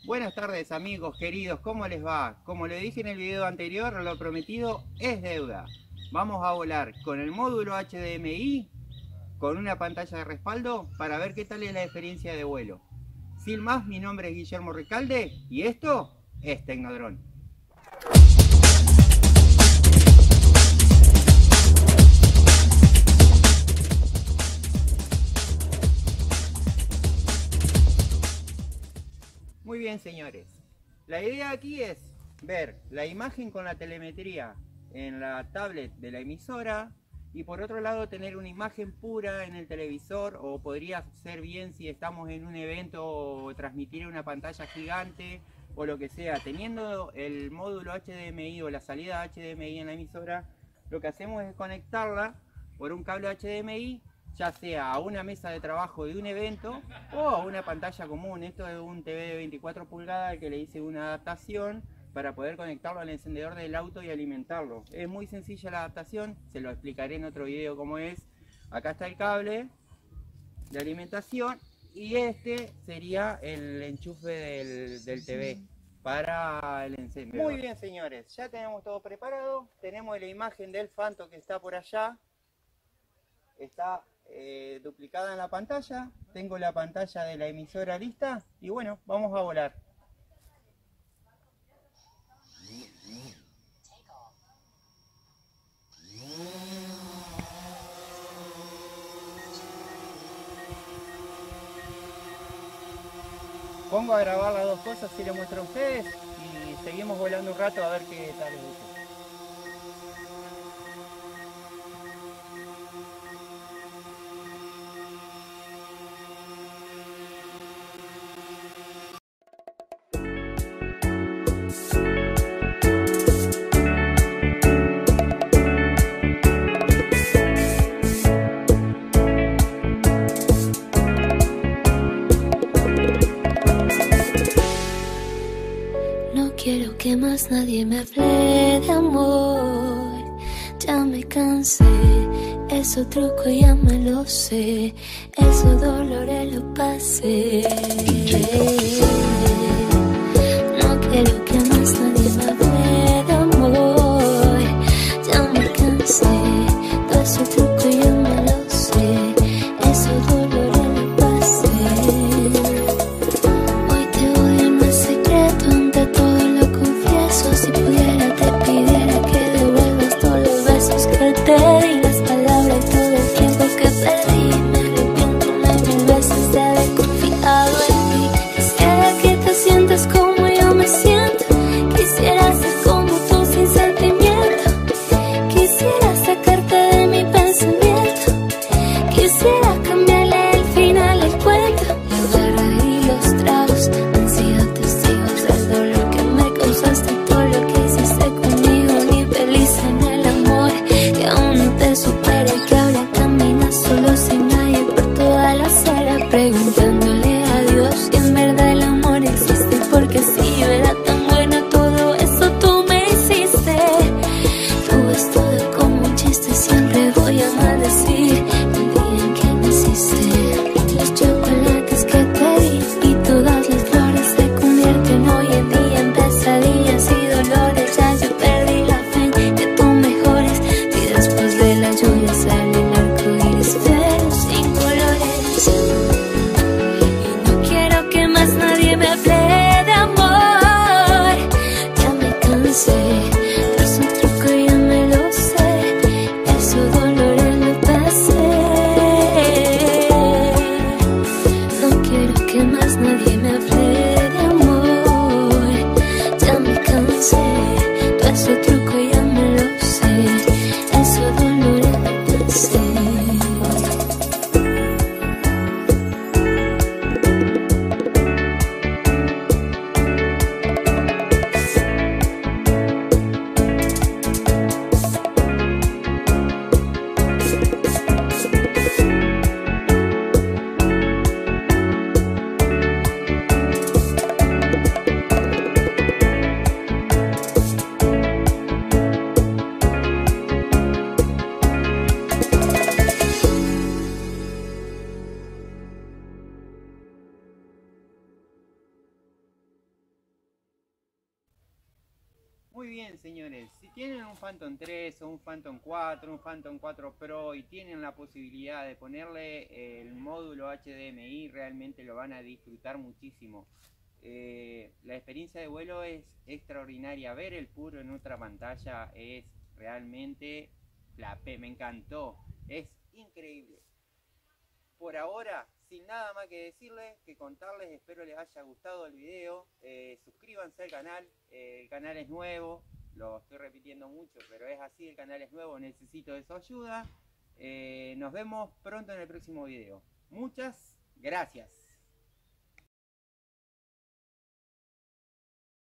Buenas tardes amigos queridos, ¿cómo les va? Como le dije en el video anterior, lo prometido es deuda. Vamos a volar con el módulo HDMI, con una pantalla de respaldo, para ver qué tal es la experiencia de vuelo. Sin más, mi nombre es Guillermo Recalde y esto es Tecnodrone. Muy bien, señores, la idea aquí es ver la imagen con la telemetría en la tablet de la emisora y por otro lado tener una imagen pura en el televisor, o podría ser bien si estamos en un evento o transmitir una pantalla gigante o lo que sea. Teniendo el módulo HDMI o la salida HDMI en la emisora, lo que hacemos es conectarla por un cable HDMI, ya sea a una mesa de trabajo de un evento o a una pantalla común. Esto es un TV de 24 pulgadas al que le hice una adaptación para poder conectarlo al encendedor del auto y alimentarlo. Es muy sencilla la adaptación, se lo explicaré en otro video cómo es. Acá está el cable de alimentación y este sería el enchufe del TV para el encendedor. Muy bien, señores, ya tenemos todo preparado. Tenemos la imagen del Phantom que está por allá. Está duplicada en la pantalla. Tengo la pantalla de la emisora lista y bueno, vamos a volar. Pongo a grabar las dos cosas y les muestro a ustedes y seguimos volando un rato a ver qué tal les gusta. Quiero que más nadie me hable de amor. Ya me cansé, eso truco ya me lo sé, esos dolores lo pasé. No quiero que más nadie me hable de amor. Ya me cansé, todo ese truco ya me lo sé, esos dolores lo pasé. Hoy te odio en más secreto, ante todo lo confieso. Si pudiera te pidiera que devuelvas todos los besos que te di, las palabras y todo el tiempo que perdí. Me arrepiento 1000 veces de haber confiado en ti. Muy bien, señores, si tienen un Phantom 3 o un Phantom 4, un Phantom 4 Pro y tienen la posibilidad de ponerle el módulo HDMI, realmente lo van a disfrutar muchísimo. La experiencia de vuelo es extraordinaria. Ver el Puro en otra pantalla es realmente me encantó, es increíble. Por ahora, sin nada más que decirles, que contarles, espero les haya gustado el video. Suscríbanse al canal es nuevo, lo estoy repitiendo mucho, pero es así, el canal es nuevo, necesito de su ayuda. Nos vemos pronto en el próximo video. Muchas gracias.